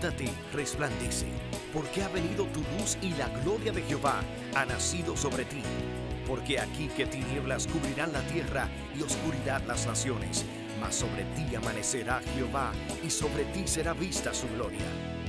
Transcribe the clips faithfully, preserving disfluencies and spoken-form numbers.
Levántate, resplandece, porque ha venido tu luz y la gloria de Jehová ha nacido sobre ti. Porque aquí que tinieblas cubrirán la tierra y oscuridad las naciones, mas sobre ti amanecerá Jehová y sobre ti será vista su gloria.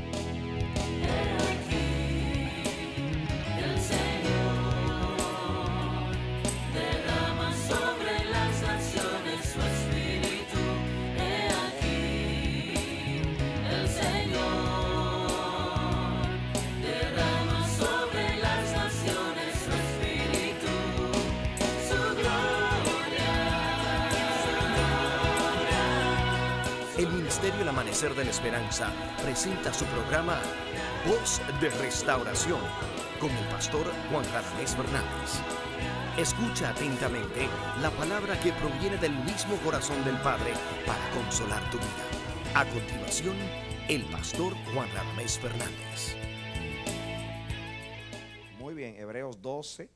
El Ministerio El Amanecer de la Esperanza presenta su programa Voz de Restauración con el pastor Juan Radamés Fernández. Escucha atentamente la palabra que proviene del mismo corazón del Padre para consolar tu vida. A continuación, el pastor Juan Radamés Fernández. Muy bien, Hebreos doce.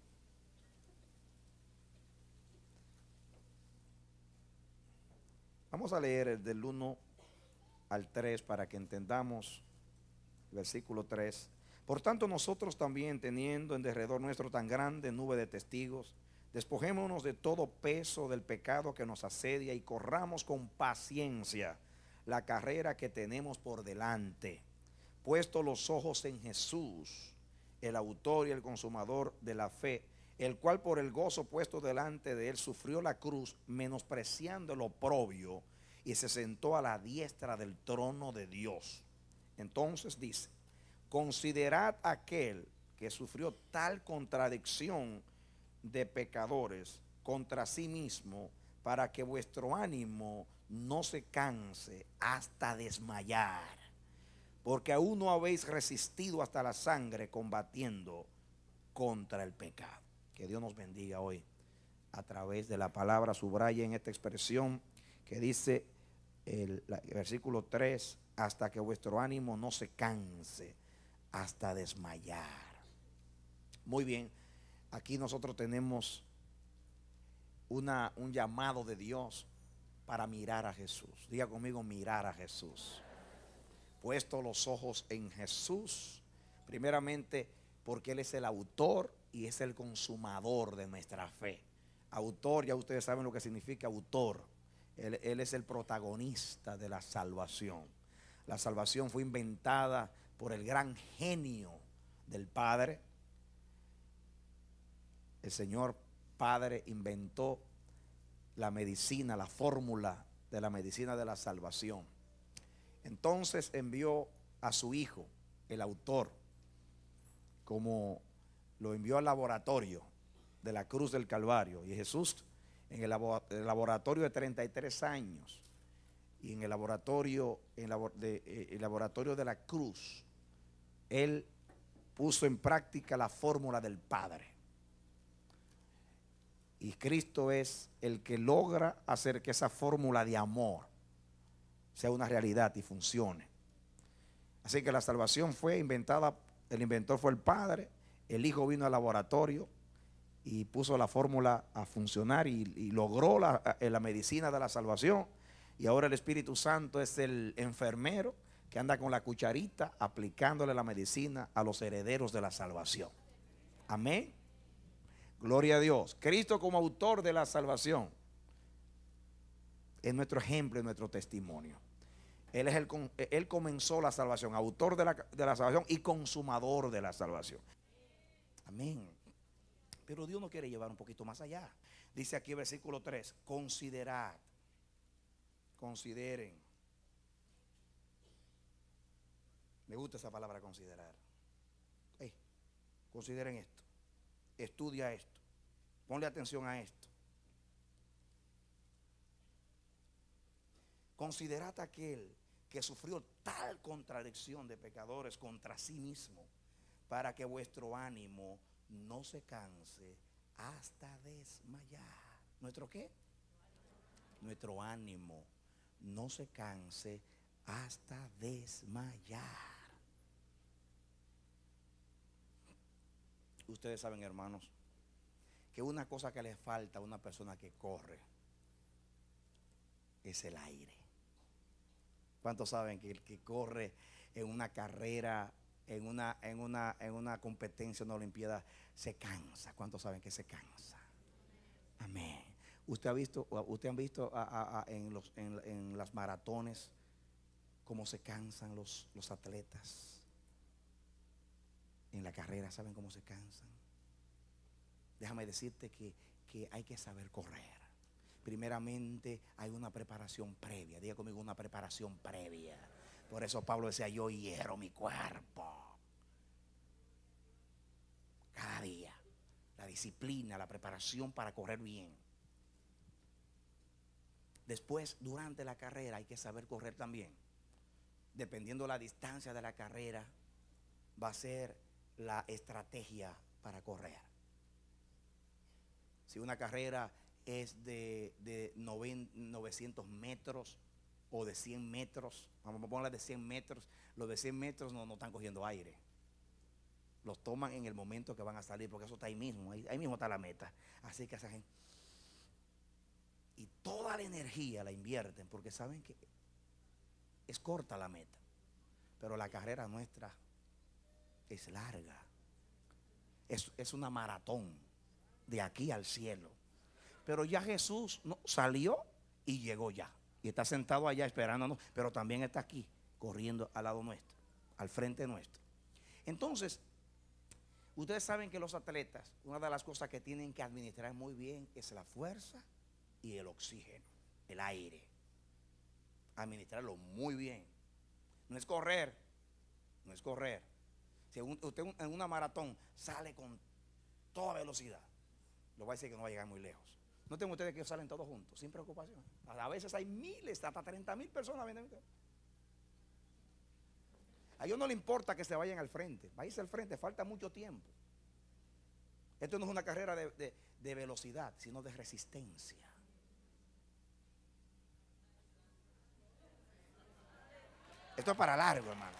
Vamos a leer del uno al tres para que entendamos el versículo tres. Por tanto, nosotros también, teniendo en derredor nuestro tan grande nube de testigos, despojémonos de todo peso del pecado que nos asedia y corramos con paciencia la carrera que tenemos por delante, puesto los ojos en Jesús, el autor y el consumador de la fe, el cual por el gozo puesto delante de él sufrió la cruz, menospreciando el oprobio, y se sentó a la diestra del trono de Dios. Entonces dice: considerad aquel que sufrió tal contradicción de pecadores contra sí mismo, para que vuestro ánimo no se canse hasta desmayar, porque aún no habéis resistido hasta la sangre combatiendo contra el pecado. Que Dios nos bendiga hoy a través de la palabra. Subraya en esta expresión que dice el, el versículo tres: hasta que vuestro ánimo no se canse hasta desmayar. Muy bien, aquí nosotros tenemos una, un llamado de Dios para mirar a Jesús. Diga conmigo: mirar a Jesús. Puesto los ojos en Jesús, primeramente porque Él es el autor y es el consumador de nuestra fe. Autor, ya ustedes saben lo que significa autor. Él, él es el protagonista de la salvación. La salvación fue inventada por el gran genio del Padre. El Señor Padre inventó la medicina, la fórmula de la medicina de la salvación. Entonces envió a su Hijo, el autor, como lo envió al laboratorio de la cruz del Calvario. Y Jesús, en el laboratorio de treinta y tres años, y en el laboratorio, en de, eh, el laboratorio de la cruz, Él puso en práctica la fórmula del Padre. Y Cristo es el que logra hacer que esa fórmula de amor sea una realidad y funcione. Así que la salvación fue inventada, el inventor fue el Padre, el Hijo vino al laboratorio y puso la fórmula a funcionar y, y logró la, la medicina de la salvación. Y ahora el Espíritu Santo es el enfermero que anda con la cucharita aplicándole la medicina a los herederos de la salvación. Amén. Gloria a Dios. Cristo como autor de la salvación es nuestro ejemplo y nuestro testimonio. Él, es el, él comenzó la salvación, autor de la, de la salvación y consumador de la salvación. Amén. Pero Dios nos quiere llevar un poquito más allá. Dice aquí el versículo tres: considerad, consideren. Me gusta esa palabra, considerar. Hey, consideren esto, estudia esto, ponle atención a esto. Considerad aquel que sufrió tal contradicción de pecadores contra sí mismo, para que vuestro ánimo no se canse hasta desmayar. ¿Nuestro qué? Nuestro ánimo no se canse hasta desmayar. Ustedes saben, hermanos, que una cosa que le falta a una persona que corre es el aire. ¿Cuántos saben que el que corre en una carrera, en una, en una, en una competencia, una olimpiada, se cansa? ¿Cuántos saben que se cansa? Amén. ¿Usted ha visto, usted han visto a, a, a, en, los, en, en las maratones cómo se cansan los, los atletas? En la carrera, ¿saben cómo se cansan? Déjame decirte que, que hay que saber correr. Primeramente hay una preparación previa. Diga conmigo, una preparación previa. Por eso Pablo decía, yo hiero mi cuerpo cada día. La disciplina, la preparación para correr bien. Después, durante la carrera hay que saber correr también. Dependiendo la distancia de la carrera, va a ser la estrategia para correr. Si una carrera es de, de novecientos metros o de cien metros, vamos a ponerla de cien metros, los de cien metros no, no están cogiendo aire. Los toman en el momento que van a salir, porque eso está ahí mismo, ahí, ahí mismo está la meta. Así que esa gente, y toda la energía la invierten, porque saben que es corta la meta, pero la carrera nuestra es larga. Es, es una maratón de aquí al cielo. Pero ya Jesús no, salió y llegó ya. Y está sentado allá esperándonos, pero también está aquí, corriendo al lado nuestro, al frente nuestro. Entonces, ustedes saben que los atletas, una de las cosas que tienen que administrar muy bien es la fuerza y el oxígeno, el aire. Administrarlo muy bien. No es correr, no es correr. Si usted en una maratón sale con toda velocidad, lo va a decir que no va a llegar muy lejos. No tengo ustedes que salen todos juntos, sin preocupación. A veces hay miles, hasta treinta mil personas. A ellos no le importa que se vayan al frente. Váyanse al frente, falta mucho tiempo. Esto no es una carrera de, de, de velocidad, sino de resistencia. Esto es para largo, hermano.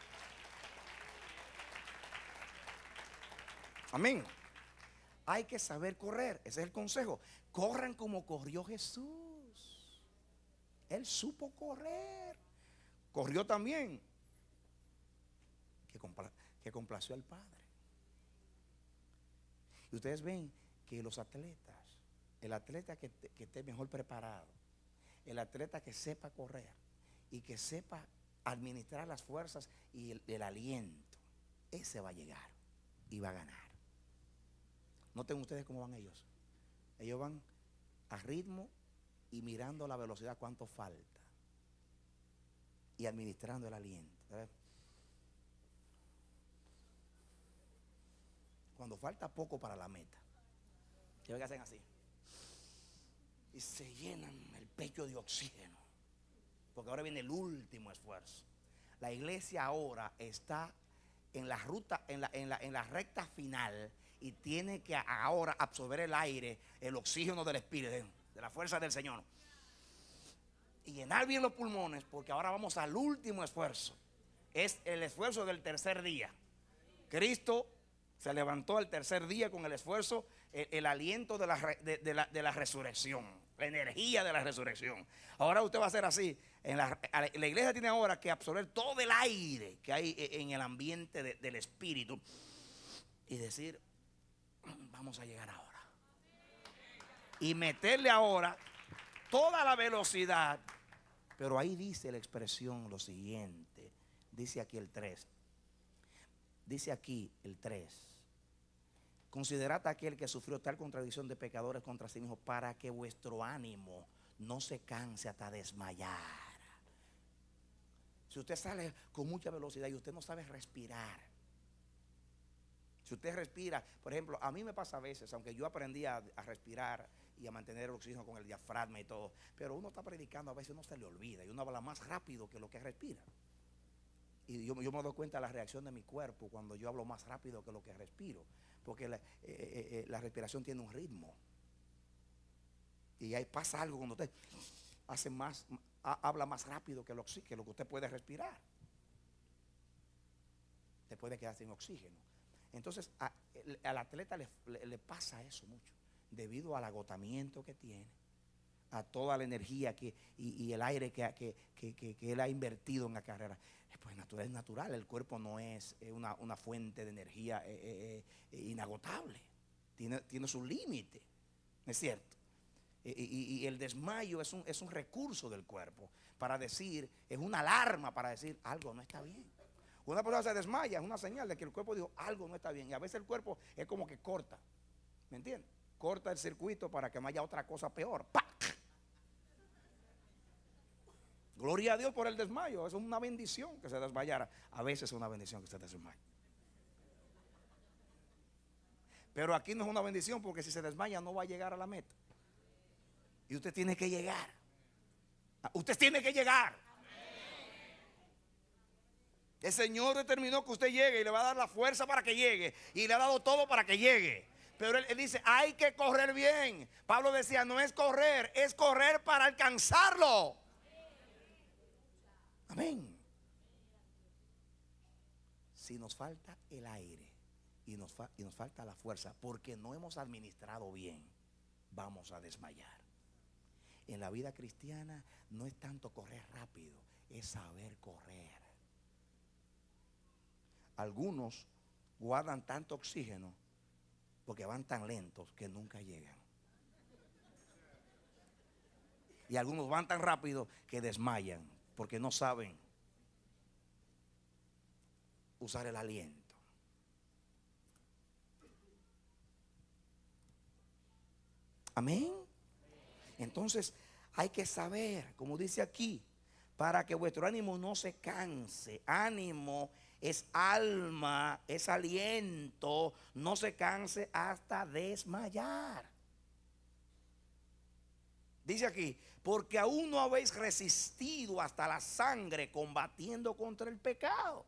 Amén. Hay que saber correr, ese es el consejo. Corran como corrió Jesús. Él supo correr. Corrió también, que, compla que complació al Padre. Y ustedes ven que los atletas, el atleta que, te, que esté mejor preparado, el atleta que sepa correr y que sepa administrar las fuerzas y el, el aliento, ese va a llegar y va a ganar. Noten ustedes cómo van ellos. Ellos van a ritmo y mirando la velocidad, cuánto falta. Y administrando el aliento. ¿Sabes? Cuando falta poco para la meta, ¿qué ven que hacen así? Y se llenan el pecho de oxígeno. Porque ahora viene el último esfuerzo. La iglesia ahora está en la ruta, en la, en la, en la recta final. Y tiene que ahora absorber el aire, el oxígeno del Espíritu, de la fuerza del Señor. Y llenar bien los pulmones, porque ahora vamos al último esfuerzo. Es el esfuerzo del tercer día. Cristo se levantó el tercer día con el esfuerzo, el, el aliento de la, de, de, la, de la resurrección, la energía de la resurrección. Ahora usted va a hacer así. En la, la iglesia tiene ahora que absorber todo el aire que hay en el ambiente de, del Espíritu y decir, vamos a llegar ahora. Y meterle ahora toda la velocidad. Pero ahí dice la expresión lo siguiente. Dice aquí el tres. Dice aquí el tres. Considerad a aquel que sufrió tal contradicción de pecadores contra sí mismo, para que vuestro ánimo no se canse hasta desmayar. Si usted sale con mucha velocidad y usted no sabe respirar, si usted respira, por ejemplo, a mí me pasa a veces, aunque yo aprendí a, a respirar y a mantener el oxígeno con el diafragma y todo, pero uno está predicando, a veces uno se le olvida y uno habla más rápido que lo que respira. Y yo, yo me doy cuenta de la reacción de mi cuerpo cuando yo hablo más rápido que lo que respiro, porque la, eh, eh, eh, la respiración tiene un ritmo. Y ahí pasa algo cuando usted hace más, ha, habla más rápido que lo, que lo que usted puede respirar. Te puede quedar sin oxígeno. Entonces a, al atleta le, le, le pasa eso mucho, debido al agotamiento que tiene, a toda la energía que, y, y el aire que, que, que, que, que él ha invertido en la carrera. Pues natural, es natural, el cuerpo no es una, una fuente de energía eh, eh, inagotable, tiene, tiene su límite, ¿no es cierto? Y, y, y el desmayo es un, es un recurso del cuerpo para decir, es una alarma para decir algo no está bien. Una persona se desmaya, es una señal de que el cuerpo dijo algo no está bien. Y a veces el cuerpo es como que corta, ¿me entiendes? Corta el circuito para que no haya otra cosa peor. ¡Pac! Gloria a Dios por el desmayo. Es una bendición que se desmayara. A veces es una bendición que se desmaye. Pero aquí no es una bendición, porque si se desmaya no va a llegar a la meta. Y usted tiene que llegar. Usted tiene que llegar. El Señor determinó que usted llegue y le va a dar la fuerza para que llegue. Y le ha dado todo para que llegue. Pero él, él dice, hay que correr bien. Pablo decía, no es correr, es correr para alcanzarlo. Amén. Si nos falta el aire y nos, fa y nos falta la fuerza porque no hemos administrado bien, vamos a desmayar. En la vida cristiana no es tanto correr rápido, es saber correr. Algunos guardan tanto oxígeno porque van tan lentos que nunca llegan. Y algunos van tan rápido que desmayan porque no saben usar el aliento. Amén. Entonces hay que saber, como dice aquí, para que vuestro ánimo no se canse. Ánimo es alma, es aliento, no se canse hasta desmayar. Dice aquí, porque aún no habéis resistido hasta la sangre combatiendo contra el pecado.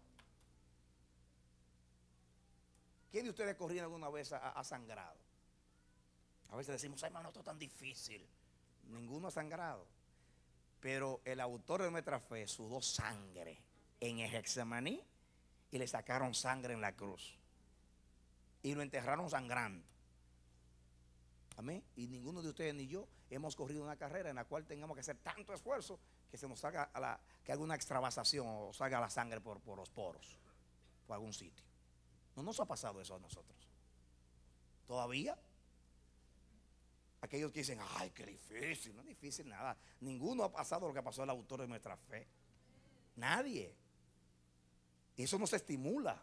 ¿Quién de ustedes corriendo alguna vez ha, ha sangrado? A veces decimos, ay, hermano, esto es tan difícil. Ninguno ha sangrado. Pero el autor de nuestra fe sudó sangre en el Getsemaní y le sacaron sangre en la cruz. Y lo enterraron sangrando. Amén. Y ninguno de ustedes ni yo hemos corrido una carrera en la cual tengamos que hacer tanto esfuerzo que se nos haga a la, que haga una extravasación o salga la sangre por, por los poros, por algún sitio. No nos ha pasado eso a nosotros. ¿Todavía? Aquellos que dicen, ay, qué difícil. No es difícil nada. Ninguno ha pasado lo que pasó el autor de nuestra fe. Nadie. Eso nos estimula.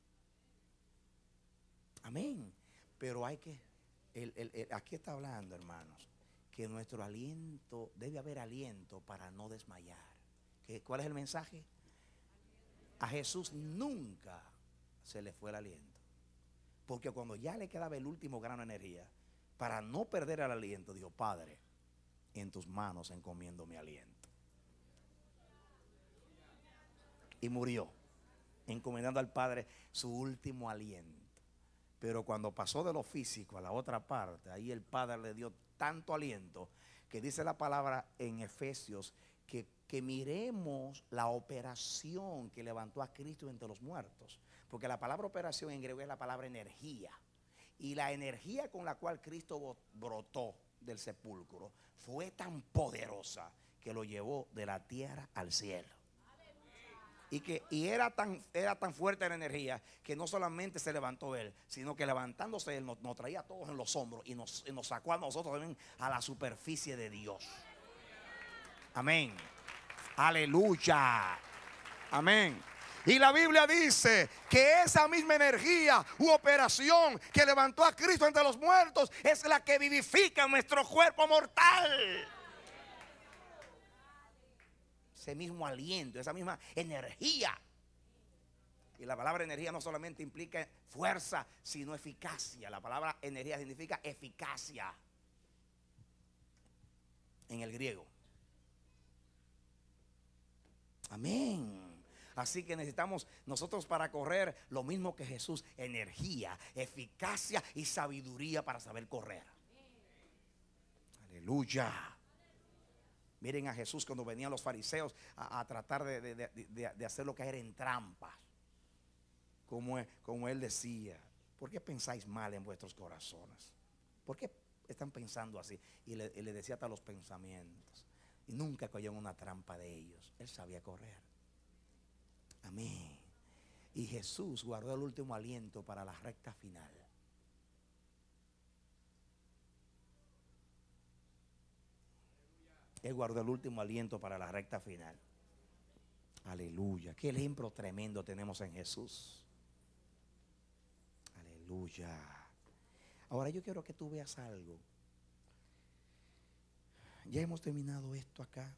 Amén. Pero hay que, el, el, el, aquí está hablando, hermanos, que nuestro aliento, debe haber aliento para no desmayar. ¿Qué, ¿Cuál es el mensaje? A Jesús nunca se le fue el aliento. Porque cuando ya le quedaba el último grano de energía, para no perder el aliento, dijo, Padre, en tus manos encomiendo mi aliento. Y murió, encomendando al Padre su último aliento. Pero cuando pasó de lo físico a la otra parte, ahí el Padre le dio tanto aliento, que dice la palabra en Efesios, que, que miremos la operación que levantó a Cristo entre los muertos. Porque la palabra operación en griego es la palabra energía. Y la energía con la cual Cristo brotó del sepulcro fue tan poderosa que lo llevó de la tierra al cielo. Y, que, y era, tan, era tan fuerte la energía que no solamente se levantó él, sino que levantándose él nos, nos traía a todos en los hombros y nos, y nos sacó a nosotros también a la superficie de Dios. Amén. Aleluya. Amén. Y la Biblia dice que esa misma energía u operación que levantó a Cristo entre los muertos es la que vivifica nuestro cuerpo mortal. Ese mismo aliento, esa misma energía. Y la palabra energía no solamente implica fuerza, sino eficacia. La palabra energía significa eficacia en el griego. Amén. Así que necesitamos nosotros para correr lo mismo que Jesús, energía, eficacia y sabiduría para saber correr. Aleluya. Miren a Jesús cuando venían los fariseos a, a tratar de, de, de, de, de hacerlo caer en trampas. Como, como él decía, ¿por qué pensáis mal en vuestros corazones? ¿Por qué están pensando así. Y le, y le decía hasta los pensamientos. Y nunca cayó en una trampa de ellos. Él sabía correr. Amén. Y Jesús guardó el último aliento para la recta final. Él guardó el último aliento para la recta final. Aleluya. Qué ejemplo tremendo tenemos en Jesús. Aleluya. Ahora yo quiero que tú veas algo. Ya hemos terminado esto acá.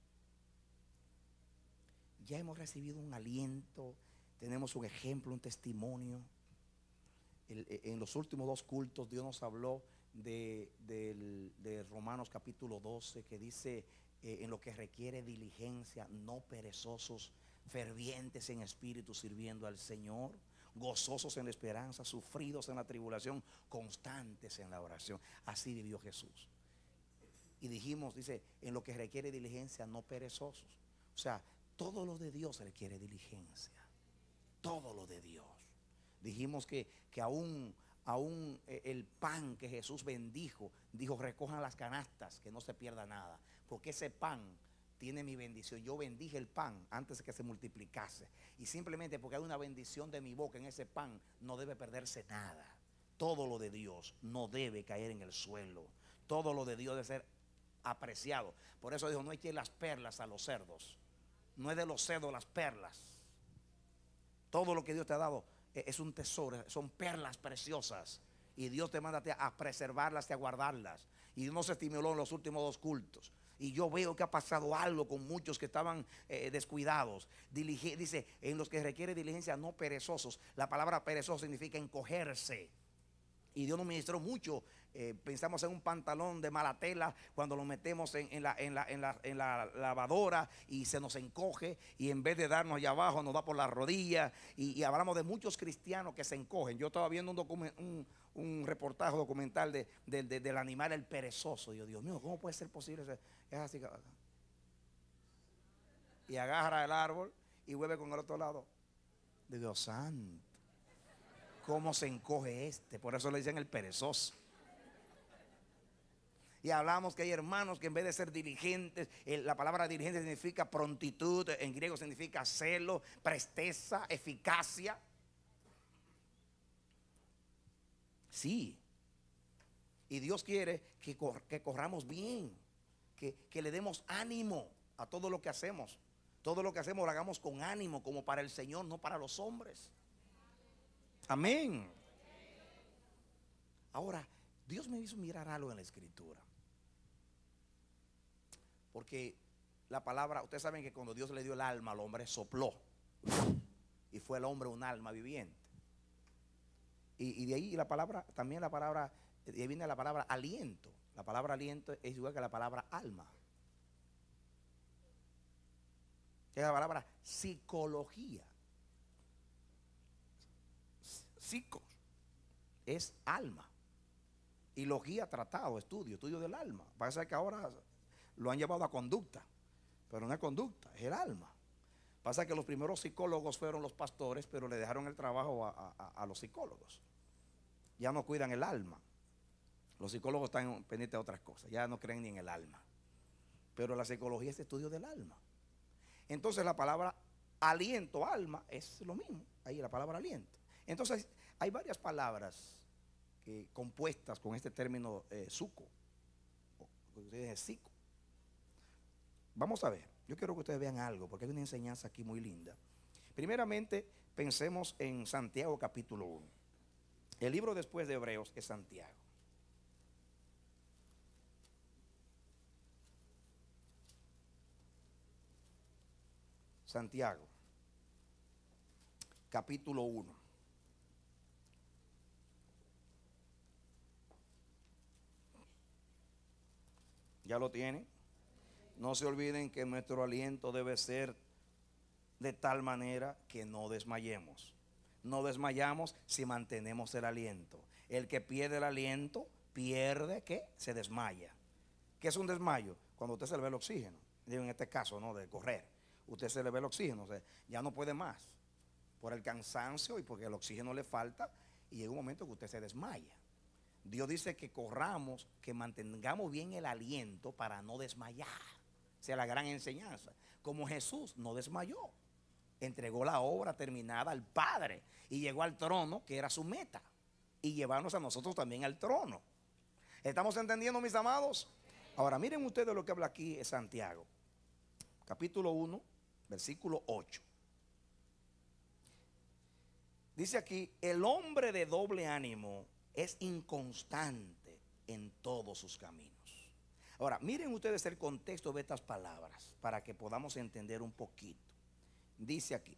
Ya hemos recibido un aliento. Tenemos un ejemplo, un testimonio. El, en los últimos dos cultos Dios nos habló de, de, de Romanos capítulo doce, que dice eh, en lo que requiere diligencia, no perezosos, fervientes en espíritu, sirviendo al Señor, gozosos en la esperanza, sufridos en la tribulación, constantes en la oración. Así vivió Jesús. Y dijimos, dice, en lo que requiere diligencia, no perezosos. O sea, todo lo de Dios requiere diligencia. Todo lo de Dios. Dijimos que, que aún, aún el pan que Jesús bendijo, dijo, recojan las canastas, que no se pierda nada. Porque ese pan tiene mi bendición. Yo bendije el pan antes de que se multiplicase. Y simplemente porque hay una bendición de mi boca en ese pan, no debe perderse nada. Todo lo de Dios no debe caer en el suelo. Todo lo de Dios debe ser apreciado. Por eso dijo, no echen las perlas a los cerdos. No es de los cerdos las perlas. Todo lo que Dios te ha dado es un tesoro, son perlas preciosas. Y Dios te manda a preservarlas y a guardarlas. Y Dios nos estimuló en los últimos dos cultos. Y yo veo que ha pasado algo con muchos que estaban eh, descuidados. Dilige, dice, en los que requiere diligencia, no perezosos. La palabra perezoso significa encogerse. Y Dios nos ministró mucho. Eh, pensamos en un pantalón de mala tela cuando lo metemos en, en, la, en, la, en, la, en la lavadora y se nos encoge, y en vez de darnos allá abajo nos da por la rodilla. Y, y hablamos de muchos cristianos que se encogen. Yo estaba viendo un, document, un, un reportaje documental de, de, de, del animal el perezoso. Y yo, Dios mío, ¿cómo puede ser posible? Es así que, y agarra el árbol y vuelve con el otro lado. Dios santo, ¿cómo se encoge este? Por eso le dicen el perezoso. Y hablamos que hay hermanos que en vez de ser diligentes, la palabra diligente significa prontitud, en griego significa celo, presteza, eficacia. Sí. Y Dios quiere que, cor que corramos bien, que, que le demos ánimo a todo lo que hacemos. Todo lo que hacemos lo hagamos con ánimo, como para el Señor, no para los hombres. Amén. Ahora, Dios me hizo mirar algo en la Escritura. Porque la palabra, ustedes saben que cuando Dios le dio el alma al hombre, sopló. Y fue el hombre un alma viviente. Y, y de ahí la palabra, también la palabra, de ahí viene la palabra aliento. La palabra aliento es igual que la palabra alma. Que es la palabra psicología. Psicos es alma. Y logía, tratado, estudio, estudio del alma. Parece que ahora lo han llevado a conducta, pero no es conducta, es el alma. Pasa que los primeros psicólogos fueron los pastores, pero le dejaron el trabajo a, a, a los psicólogos. Ya no cuidan el alma. Los psicólogos están pendientes de otras cosas, ya no creen ni en el alma. Pero la psicología es estudio del alma. Entonces la palabra aliento, alma, es lo mismo. Ahí la palabra aliento. Entonces hay varias palabras que, compuestas con este término eh, suco, o es psico. Vamos a ver, yo quiero que ustedes vean algo, porque hay una enseñanza aquí muy linda. Primeramente, pensemos en Santiago capítulo uno. El libro después de Hebreos es Santiago. Santiago, capítulo uno. ¿Ya lo tienen? No se olviden que nuestro aliento debe ser de tal manera que no desmayemos. No desmayamos si mantenemos el aliento. El que pierde el aliento, pierde, ¿qué? Se desmaya. ¿Qué es un desmayo? Cuando usted se le ve el oxígeno. En este caso, ¿no? De correr. Usted se le ve el oxígeno, o sea, ya no puede más. Por el cansancio y porque el oxígeno le falta. Y llega un momento que usted se desmaya. Dios dice que corramos, que mantengamos bien el aliento para no desmayar. Esa es la gran enseñanza. Como Jesús no desmayó, entregó la obra terminada al Padre y llegó al trono, que era su meta, y llevarnos a nosotros también al trono. ¿Estamos entendiendo, mis amados? Ahora miren ustedes lo que habla aquí es Santiago, capítulo uno, versículo ocho. Dice aquí: el hombre de doble ánimo es inconstante en todos sus caminos. Ahora, miren ustedes el contexto de estas palabras para que podamos entender un poquito. Dice aquí,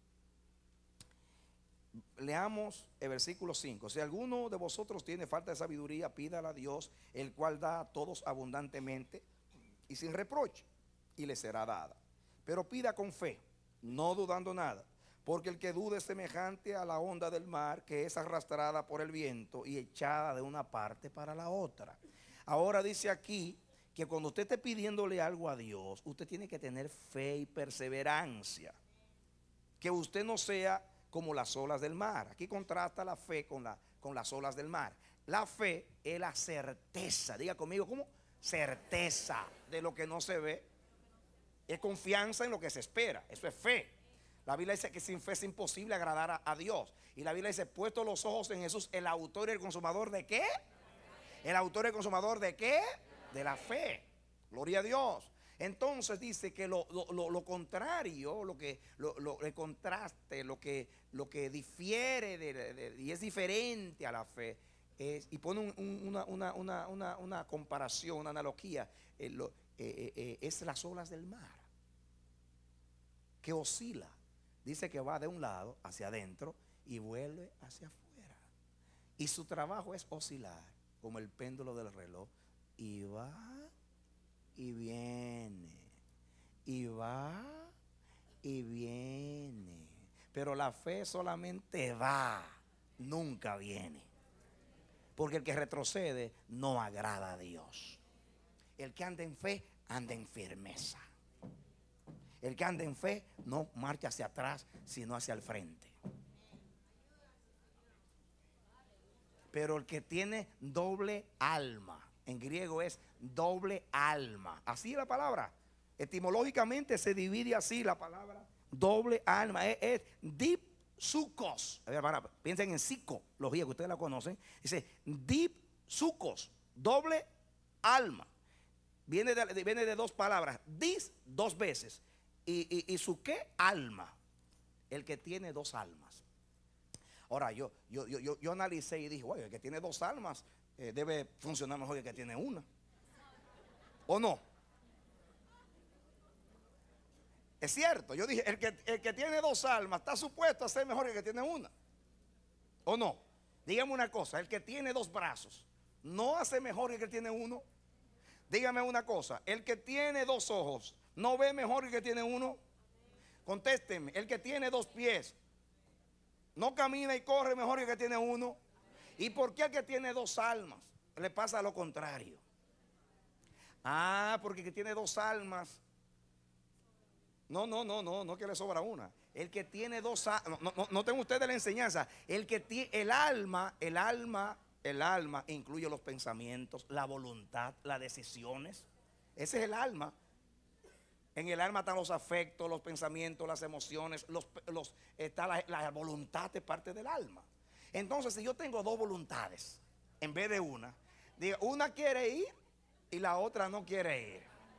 leamos el versículo cinco. Si alguno de vosotros tiene falta de sabiduría, pídala a Dios, el cual da a todos abundantemente y sin reproche, y le será dada. Pero pida con fe, no dudando nada. Porque el que duda es semejante a la onda del mar, que es arrastrada por el viento y echada de una parte para la otra. Ahora dice aquí que cuando usted esté pidiéndole algo a Dios, usted tiene que tener fe y perseverancia. Que usted no sea como las olas del mar. Aquí contrasta la fe con, la, con las olas del mar. La fe es la certeza. Diga conmigo, ¿cómo? Certeza de lo que no se ve. Es confianza en lo que se espera. Eso es fe. La Biblia dice que sin fe es imposible agradar a, a Dios. Y la Biblia dice: puesto los ojos en Jesús, el autor y el consumador ¿de qué? El autor y el consumador ¿de qué? De la fe. Gloria a Dios. Entonces dice que lo, lo, lo, lo contrario, lo que lo, lo, el contraste, lo que, lo que difiere de, de, de, y es diferente a la fe, es, y pone un, un, una, una, una, una, una comparación, una analogía, eh, lo, eh, eh, es las olas del mar, que oscila. Dice que va de un lado hacia adentro y vuelve hacia afuera. Y su trabajo es oscilar como el péndulo del reloj. Y va y viene. Y va y viene. Pero la fe solamente va, nunca viene. Porque el que retrocede no agrada a Dios. El que anda en fe, anda en firmeza. El que anda en fe no marcha hacia atrás, sino hacia el frente. Pero el que tiene doble alma, en griego es doble alma. Así es la palabra. Etimológicamente se divide así la palabra doble alma. Es, es dipsukos. A ver, para, piensen en psicología, que ustedes la conocen. Dice dipsukos, doble alma. Viene de, viene de dos palabras. Dis, dos veces. Y, y, y su qué alma, el que tiene dos almas. Ahora yo, yo, yo, yo, yo analicé y dije, bueno, el que tiene dos almas eh, debe funcionar mejor que el que tiene una. ¿O no? Es cierto, yo dije, el que, el que tiene dos almas está supuesto a ser mejor que el que tiene una. ¿O no? Dígame una cosa, el que tiene dos brazos no hace mejor que el que tiene uno. Dígame una cosa, el que tiene dos ojos ¿no ve mejor que el que tiene uno? Contésteme, el que tiene dos pies ¿no camina y corre mejor que el que tiene uno? ¿Y por qué el que tiene dos almas le pasa lo contrario? Ah, porque el que tiene dos almas, no, no, no, no, no que le sobra una. El que tiene dos almas, no, no, no tengo ustedes la enseñanza. El que tiene, el alma, el alma, el alma incluye los pensamientos, la voluntad, las decisiones. Ese es el alma. En el alma están los afectos, los pensamientos, las emociones, los, los, está la, la voluntad de parte del alma. Entonces, si yo tengo dos voluntades en vez de una, digo, una quiere ir y la otra no quiere ir.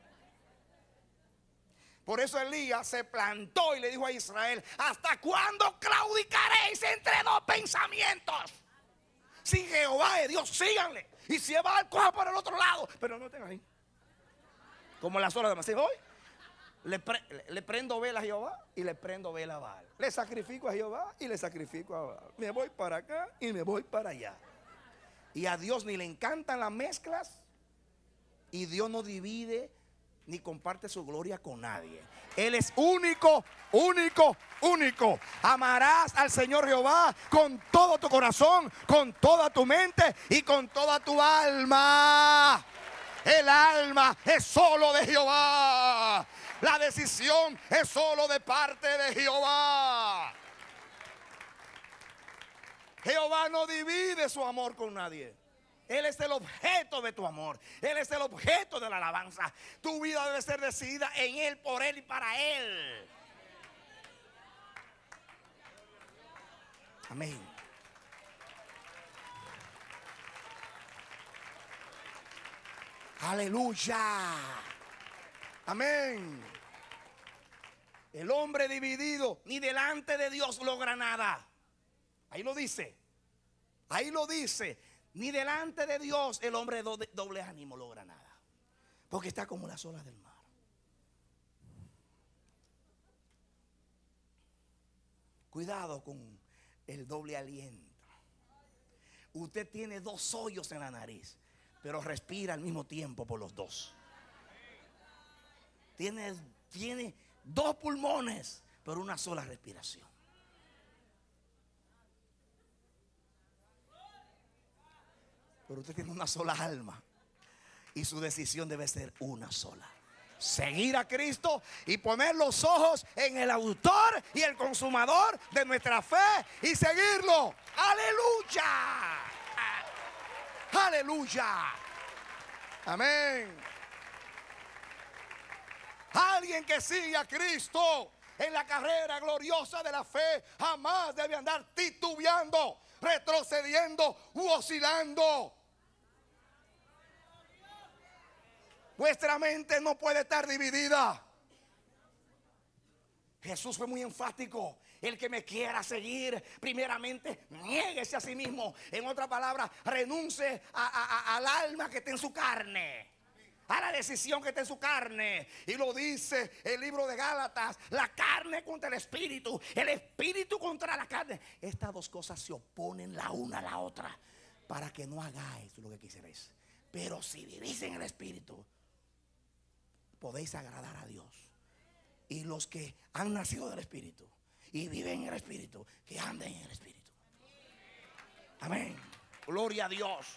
Por eso Elías se plantó y le dijo a Israel: ¿hasta cuándo claudicaréis entre dos pensamientos? Si Jehová es Dios, síganle. Y si va al coja por el otro lado, pero no tengan ahí. Como las horas de Masí, hoy le, pre, le, le prendo vela a Jehová y le prendo vela a Baal. Le sacrifico a Jehová y le sacrifico a Baal. Me voy para acá y me voy para allá. Y a Dios ni le encantan las mezclas. Y Dios no divide ni comparte su gloria con nadie. Él es único, único, único. Amarás al Señor Jehová con todo tu corazón, con toda tu mente y con toda tu alma. El alma es solo de Jehová. La decisión es solo de parte de Jehová. Jehová no divide su amor con nadie. Él es el objeto de tu amor. Él es el objeto de la alabanza. Tu vida debe ser decidida en Él, por Él y para Él. Amén. Aleluya. Amén. El hombre dividido ni delante de Dios logra nada. Ahí lo dice. Ahí lo dice. Ni delante de Dios el hombre de doble ánimo logra nada. Porque está como las olas del mar. Cuidado con el doble aliento. Usted tiene dos hoyos en la nariz, pero respira al mismo tiempo por los dos. Tiene, tiene dos pulmones, pero una sola respiración. Pero usted tiene una sola alma y su decisión debe ser una sola: seguir a Cristo y poner los ojos en el autor y el consumador de nuestra fe y seguirlo. Aleluya. Aleluya. Amén. Alguien que sigue a Cristo en la carrera gloriosa de la fe jamás debe andar titubeando, retrocediendo u oscilando. Vuestra mente no puede estar dividida. Jesús fue muy enfático: el que me quiera seguir, primeramente niéguese a sí mismo. En otra palabra, renuncie a, a, a, al alma que está en su carne, a la decisión que está en su carne. Y lo dice el libro de Gálatas: la carne contra el espíritu, el espíritu contra la carne. Estas dos cosas se oponen la una a la otra, para que no hagáis lo que quisierais. Pero si vivís en el espíritu, podéis agradar a Dios. Y los que han nacido del espíritu y viven en el espíritu, que anden en el espíritu. Amén. Gloria a Dios.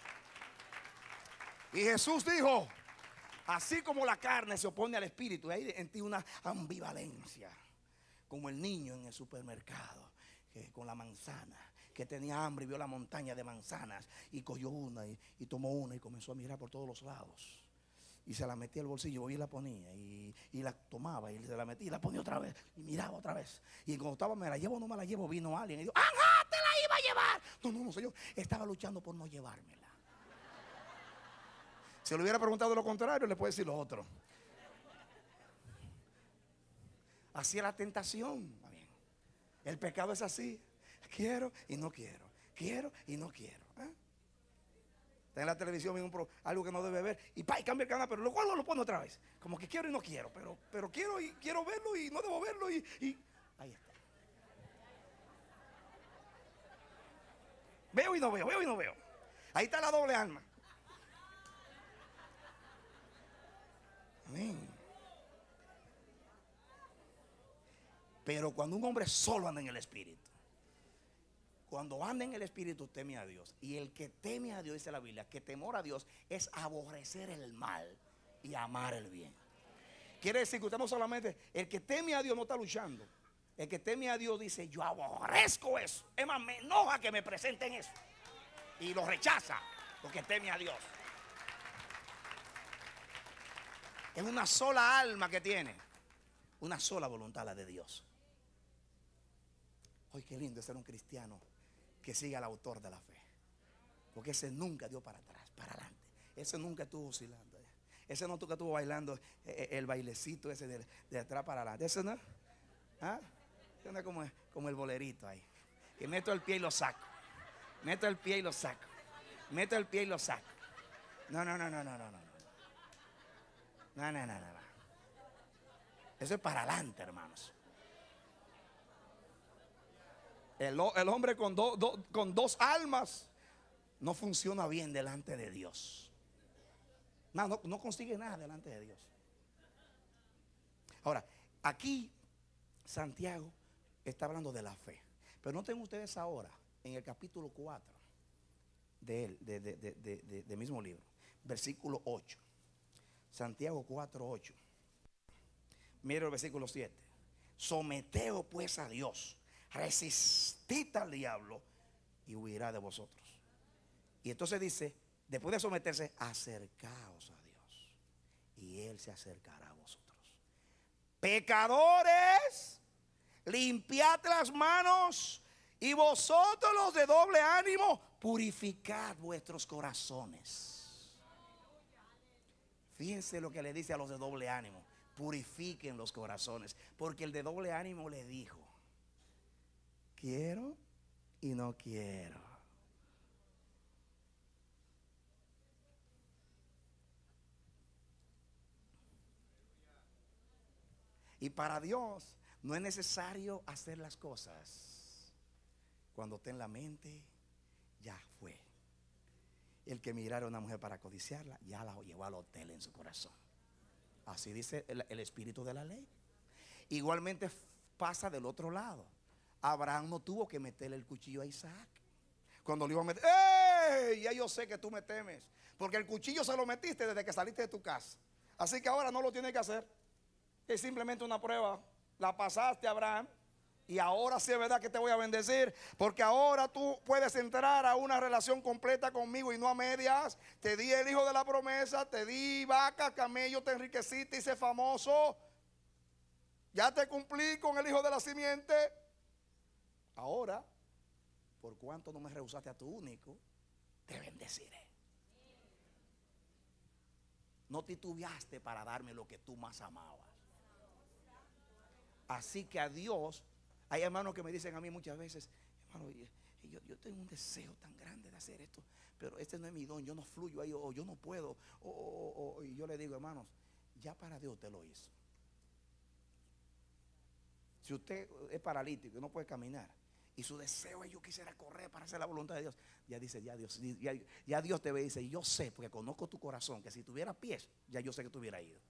Y Jesús dijo: así como la carne se opone al espíritu, hay en ti una ambivalencia, como el niño en el supermercado, que con la manzana, que tenía hambre y vio la montaña de manzanas y cogió una y, y tomó una y comenzó a mirar por todos los lados. Y se la metía al bolsillo y la ponía y, y la tomaba y se la metía y la ponía otra vez y miraba otra vez. Y cuando estaba, me la llevo o no me la llevo, vino alguien y dijo: ¡ajá! ¡Te la iba a llevar! No, no, no, señor, estaba luchando por no llevármela. Si le hubiera preguntado lo contrario, le puede decir lo otro. Así es la tentación. El pecado es así: quiero y no quiero, quiero y no quiero. ¿eh? Está en la televisión, en un pro, algo que no debe ver, y pa, y cambia el canal, pero luego lo pone otra vez. Como que quiero y no quiero, pero, pero quiero y quiero verlo y no debo verlo. Y, y ahí está. Veo y no veo, veo y no veo. Ahí está la doble alma. Amén. Pero cuando un hombre solo anda en el espíritu, cuando anda en el espíritu, teme a Dios. Y el que teme a Dios, dice la Biblia, que temor a Dios es aborrecer el mal y amar el bien. Quiere decir que usted no solamente, el que teme a Dios no está luchando. El que teme a Dios dice: yo aborrezco eso. Es más, me enoja que me presenten eso. Y lo rechaza, porque teme a Dios. Es una sola alma que tiene, una sola voluntad, la de Dios. Ay, qué lindo es ser un cristiano que siga al autor de la fe, porque ese nunca dio para atrás, para adelante. Ese nunca estuvo oscilando. Ese no estuvo bailando el bailecito ese de, de atrás para adelante. Ese no. ¿Ah? Ese no es como, como el bolerito ahí, que meto el pie y lo saco, meto el pie y lo saco, meto el pie y lo saco. No, no, no, no, no, no, no. No, no, no, no, no. Eso es para adelante, hermanos. El, el hombre con, do, do, con dos almas no funciona bien delante de Dios. No, no, no consigue nada delante de Dios. Ahora, aquí Santiago está hablando de la fe. Pero noten ustedes ahora, en el capítulo cuatro de él, de, de, de, de, de, de mismo libro, versículo ocho. Santiago cuatro, ocho. Mira el versículo siete. Someteos pues a Dios, resistid al diablo y huirá de vosotros. Y entonces dice: Después de someterse, acercaos a Dios y Él se acercará a vosotros. Pecadores, limpiad las manos, y vosotros los de doble ánimo, purificad vuestros corazones. Fíjense lo que le dice a los de doble ánimo: purifiquen los corazones. Porque el de doble ánimo le dijo: quiero y no quiero. Y para Dios no es necesario hacer las cosas. Cuando esté en la mente, ya fue. El que mirara a una mujer para codiciarla, ya la llevó al hotel en su corazón. Así dice el, el espíritu de la ley. Igualmente pasa del otro lado. Abraham no tuvo que meterle el cuchillo a Isaac. Cuando le iba a meter, ¡ey! Ya yo sé que tú me temes, porque el cuchillo se lo metiste desde que saliste de tu casa. Así que ahora no lo tienes que hacer. Es simplemente una prueba. La pasaste, Abraham, y ahora sí es verdad que te voy a bendecir, porque ahora tú puedes entrar a una relación completa conmigo y no a medias. Te di el hijo de la promesa, te di vaca, camello, te enriquecí, te hice famoso. Ya te cumplí con el hijo de la simiente. Ahora, por cuanto no me rehusaste a tu único, te bendeciré. No titubeaste para darme lo que tú más amabas. Así que a Dios, hay hermanos que me dicen a mí muchas veces: hermano, yo, yo tengo un deseo tan grande de hacer esto, pero este no es mi don, yo no fluyo ahí, o yo no puedo, o, o, o, y yo le digo: hermanos, ya para Dios usted lo hizo. Si usted es paralítico y no puede caminar, y su deseo es: yo quisiera correr para hacer la voluntad de Dios, ya dice, ya Dios, ya, ya Dios te ve y dice: yo sé, porque conozco tu corazón, que si tuviera pies, ya yo sé que tú hubieras ido.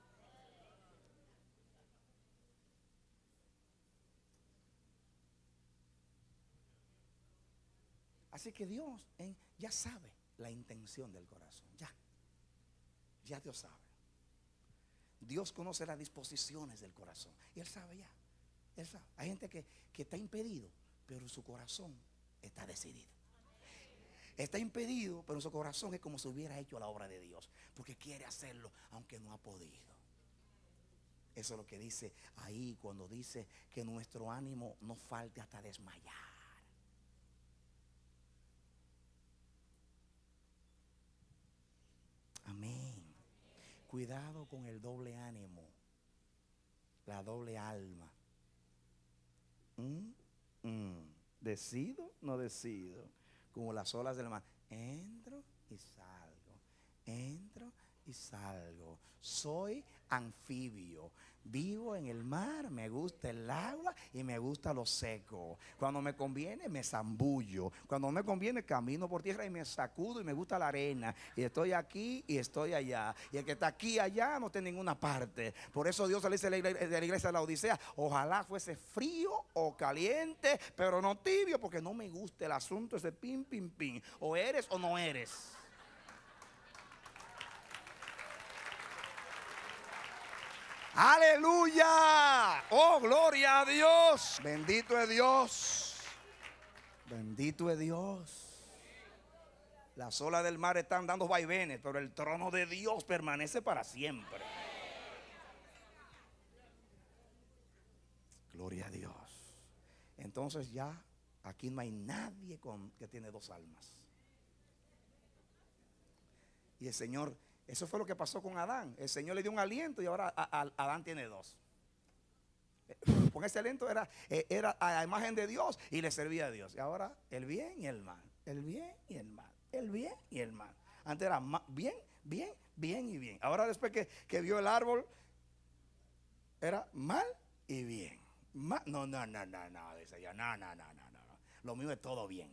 Así que Dios eh, ya sabe la intención del corazón. Ya, ya Dios sabe. Dios conoce las disposiciones del corazón. Y Él sabe ya. Él sabe. Hay gente que, que está impedido, pero su corazón está decidido. Está impedido, pero su corazón es como si hubiera hecho la obra de Dios, porque quiere hacerlo, aunque no ha podido. Eso es lo que dice ahí cuando dice que nuestro ánimo no falte hasta desmayar. Amén. Cuidado con el doble ánimo, la doble alma. ¿Mm? ¿Mm? ¿Decido? No decido. Como las olas del mar. Entro y salgo. Entro y salgo. Soy anfibio. Vivo en el mar, me gusta el agua y me gusta lo seco. Cuando me conviene me zambullo. Cuando me conviene camino por tierra y me sacudo y me gusta la arena. Y estoy aquí y estoy allá. Y el que está aquí y allá no está en ninguna parte. Por eso Dios le dice a la iglesia de la iglesia de la Odisea: ojalá fuese frío o caliente, pero no tibio, porque no me gusta el asunto ese pim, pim, pim. O eres o no eres. Aleluya. Oh, gloria a Dios. Bendito es Dios. Bendito es Dios. Las olas del mar están dando vaivenes, pero el trono de Dios permanece para siempre. Gloria a Dios. Entonces ya aquí no hay nadie con, que tiene dos almas. Y el Señor, eso fue lo que pasó con Adán. El Señor le dio un aliento y ahora a, a, Adán tiene dos. Con ese aliento era, era a la imagen de Dios y le servía a Dios. Y ahora el bien y el mal. El bien y el mal. El bien y el mal. Antes era bien, bien, bien y bien. Ahora después que, que vio el árbol, era mal y bien. Mal, no, no, no, no, no. Dice yo, no, no, no, no, no. Lo mío es todo bien.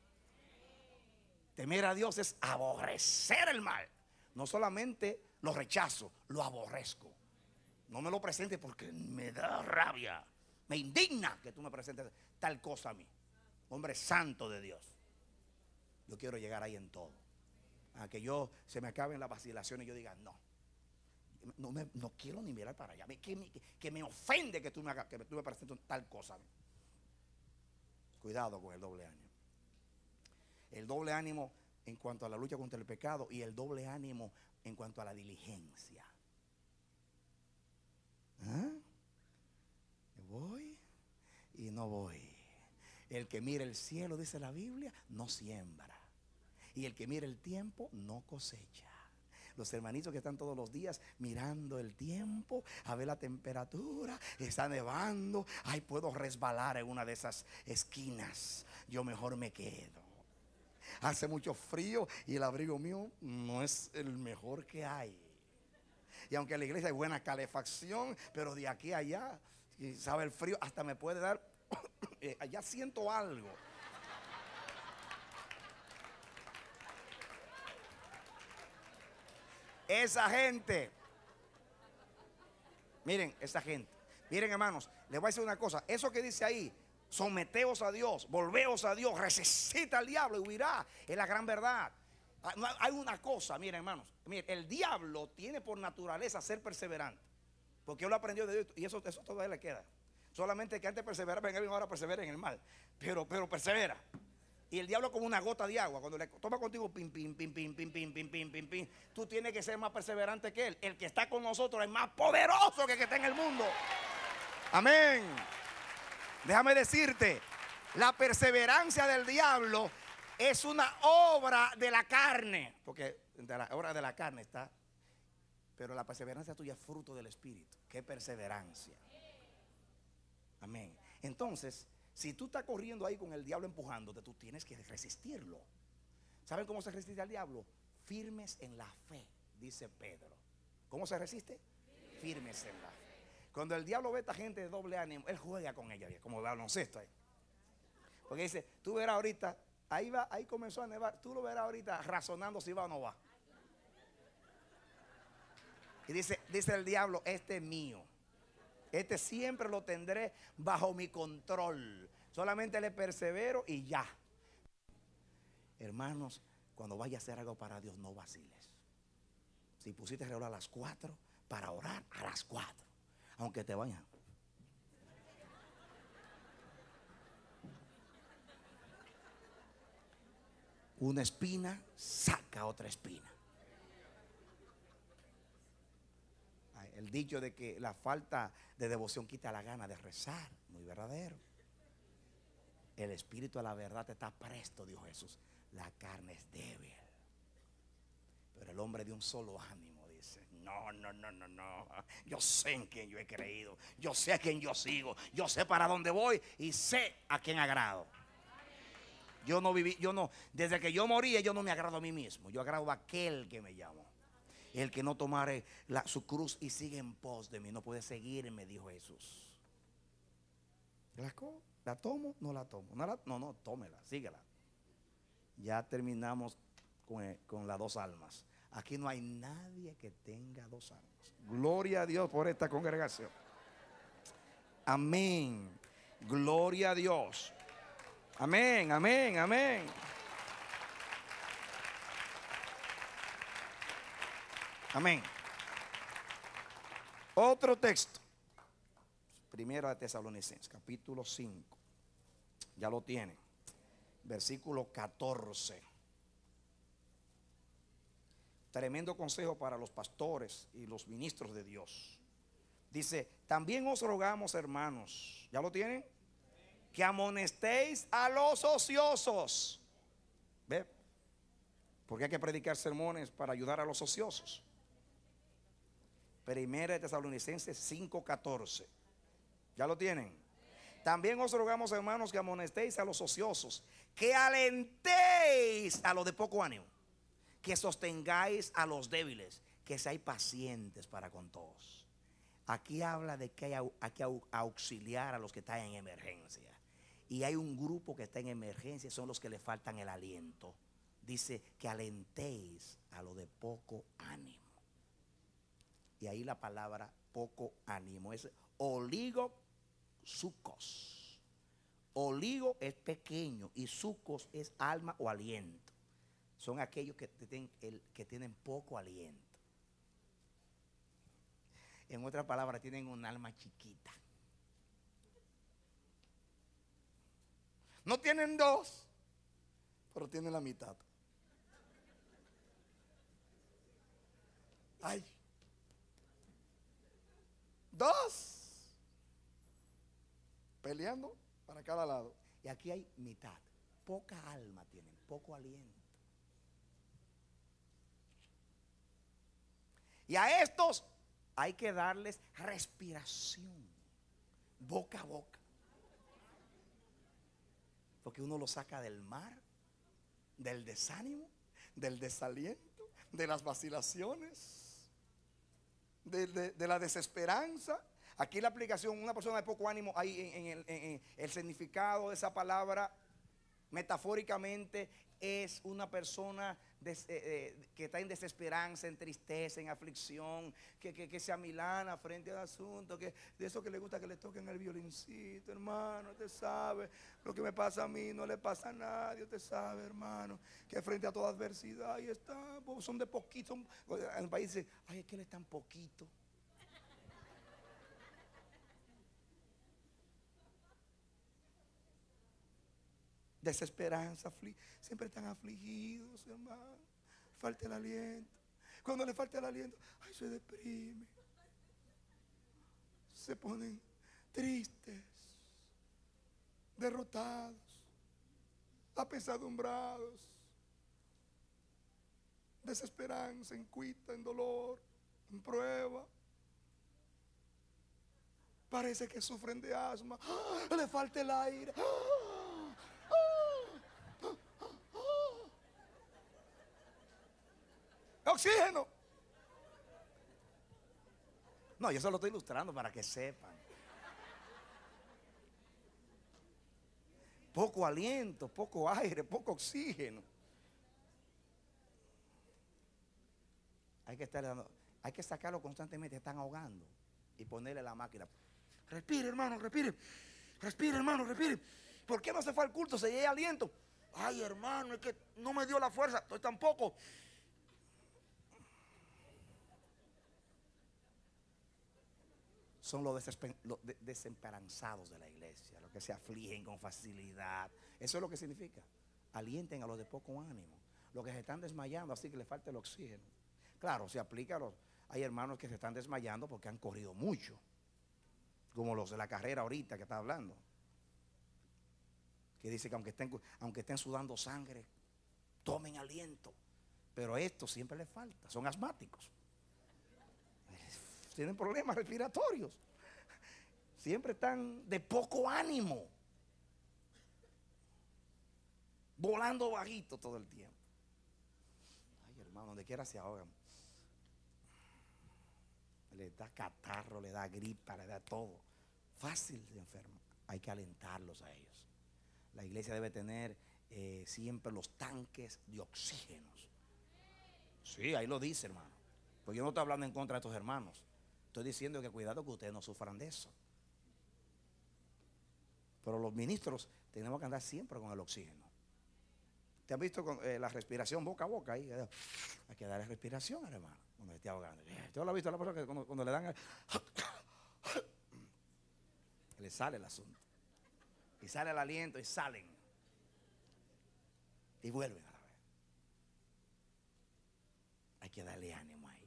Temer a Dios es aborrecer el mal. No solamente lo rechazo, lo aborrezco. No me lo presentes porque me da rabia. Me indigna que tú me presentes tal cosa a mí. Hombre santo de Dios. Yo quiero llegar ahí en todo. A que yo se me acaben las vacilaciones y yo diga no. No, me, no quiero ni mirar para allá. Que me, que me ofende que tú me, hagas, que tú me presentes tal cosa a mí. Cuidado con el doble ánimo. El doble ánimo en cuanto a la lucha contra el pecado y el doble ánimo en cuanto a la diligencia. ¿Ah? Voy y no voy. El que mira el cielo, dice la Biblia, no siembra. Y el que mira el tiempo, no cosecha. Los hermanitos que están todos los días mirando el tiempo, a ver la temperatura, está nevando, ay, puedo resbalar en una de esas esquinas, yo mejor me quedo. Hace mucho frío y el abrigo mío no es el mejor que hay. Y aunque en la iglesia hay buena calefacción, pero de aquí a allá, sabe el frío, hasta me puede dar, allá siento algo. Esa gente, miren, esa gente, miren hermanos, les voy a decir una cosa, eso que dice ahí, someteos a Dios, volveos a Dios, resucita al diablo y huirá, es la gran verdad. Hay una cosa, miren hermanos, miren, el diablo tiene por naturaleza ser perseverante, porque él lo aprendió de Dios y eso, eso todavía le queda. Solamente que antes perseveraba en él y ahora persevera en el mal, pero, pero persevera. Y el diablo como una gota de agua, cuando le toma contigo pim, pim, pim, pim, pim, pim, pim, pim, pim, pim, tú tienes que ser más perseverante que él. El que está con nosotros es más poderoso que el que está en el mundo. Amén. Déjame decirte, la perseverancia del diablo es una obra de la carne, porque de la obra de la carne está, pero la perseverancia tuya es fruto del Espíritu. ¿Qué perseverancia? Amén. Entonces, si tú estás corriendo ahí con el diablo empujándote, tú tienes que resistirlo. ¿Saben cómo se resiste al diablo? Firmes en la fe, dice Pedro. ¿Cómo se resiste? Firmes en la fe. Cuando el diablo ve a esta gente de doble ánimo, él juega con ella, como de baloncesto ahí. Porque dice, tú verás ahorita, ahí va, ahí comenzó a nevar, tú lo verás ahorita razonando si va o no va. Y dice, dice el diablo, este es mío. Este siempre lo tendré bajo mi control. Solamente le persevero y ya. Hermanos, cuando vayas a hacer algo para Dios, no vaciles. Si pusiste reloj a las cuatro, para orar a las cuatro. Aunque te vayan. Una espina saca otra espina. El dicho de que la falta de devoción quita la gana de rezar, muy verdadero. El espíritu a la verdad está presto, dijo Jesús. La carne es débil. Pero el hombre de un solo ánimo dice, no, no, no, no, no. Yo sé en quién yo he creído. Yo sé a quién yo sigo. Yo sé para dónde voy y sé a quién agrado. Yo no viví, yo no, desde que yo moría yo no me agrado a mí mismo. Yo agrado a aquel que me llamó. El que no tomare la, su cruz y sigue en pos de mí no puede seguirme, dijo Jesús. ¿La, la tomo? No la tomo. No, la, no, no, tómela, síguela. Ya terminamos con, con las dos almas. Aquí no hay nadie que tenga dos almas. Gloria a Dios por esta congregación. Amén. Gloria a Dios. Amén, amén, amén. Amén. Otro texto. Primera de Tesalonicenses, capítulo cinco. Ya lo tienen. Versículo catorce. Tremendo consejo para los pastores y los ministros de Dios. Dice, también os rogamos, hermanos, ¿ya lo tienen? Que amonestéis a los ociosos. ¿Ve? Porque hay que predicar sermones para ayudar a los ociosos. Primera de Tesalonicenses cinco catorce. ¿Ya lo tienen? También os rogamos, hermanos, que amonestéis a los ociosos, que alentéis a los de poco ánimo, que sostengáis a los débiles, que seáis pacientes para con todos. Aquí habla de que hay, hay que auxiliar a los que están en emergencia. Y hay un grupo que está en emergencia, son los que le faltan el aliento. Dice que alentéis a los de poco ánimo. Y ahí la palabra poco ánimo es oligosucos. Oligo es pequeño y sucos es alma o aliento. Son aquellos que tienen, el, que tienen poco aliento. En otras palabras, tienen un alma chiquita. No tienen dos, pero tienen la mitad. Ay. Dos. Peleando para cada lado. Y aquí hay mitad. Poca alma tienen, poco aliento. Y a estos hay que darles respiración, boca a boca. Porque uno lo saca del mar, del desánimo, del desaliento, de las vacilaciones, de, de, de la desesperanza. Aquí la aplicación, una persona de poco ánimo, hay en, en, el, en el significado de esa palabra, metafóricamente, es una persona des, eh, eh, que está en desesperanza, en tristeza, en aflicción, que, que, que se amilana frente al asunto, que de eso que le gusta que le toquen el violincito, hermano, usted sabe, lo que me pasa a mí no le pasa a nadie, usted sabe, hermano, que frente a toda adversidad, ahí está, son de poquito, en el país dice, ay, es que él es tan poquito. Desesperanza, siempre están afligidos, hermano. Falta el aliento. Cuando le falta el aliento, ay, se deprime. Se ponen tristes, derrotados, apesadumbrados, desesperanza, en cuita, en dolor, en prueba. Parece que sufren de asma. ¡Ah! Le falta el aire. ¡Ah! Oxígeno. No, yo solo lo estoy ilustrando para que sepan. Poco aliento, poco aire, poco oxígeno. Hay que estar dando, hay que sacarlo constantemente, están ahogando y ponerle la máquina. Respire, hermano, respire. Respire, hermano, respire. ¿Por qué no se fue al culto? Se lleva aliento. Ay, hermano, es que no me dio la fuerza. Estoy tampoco. Son los, los desesperanzados de la iglesia, los que se afligen con facilidad. Eso es lo que significa. Alienten a los de poco ánimo, los que se están desmayando, así que les falta el oxígeno. Claro, se aplica a los, hay hermanos que se están desmayando porque han corrido mucho, como los de la carrera ahorita que está hablando, que dice que aunque estén, aunque estén sudando sangre, tomen aliento. Pero a estos siempre les falta, son asmáticos. Tienen problemas respiratorios. Siempre están de poco ánimo. Volando bajito todo el tiempo. Ay, hermano, donde quiera se ahogan. Le da catarro, le da gripa, le da todo. Fácil de enfermar. Hay que alentarlos a ellos. La iglesia debe tener eh, siempre los tanques de oxígenos. Sí, ahí lo dice, hermano. Pues yo no estoy hablando en contra de estos hermanos. Estoy diciendo que cuidado que ustedes no sufran de eso. Pero los ministros tenemos que andar siempre con el oxígeno. ¿Te has visto con, eh, la respiración boca a boca ahí? Hay que darle respiración al hermano cuando esté ahogando. ¿Usted lo ha visto a la persona que cuando, cuando le dan el, le sale el asunto? Y sale el aliento y salen. Y vuelven a la vez. Hay que darle ánimo a ellos.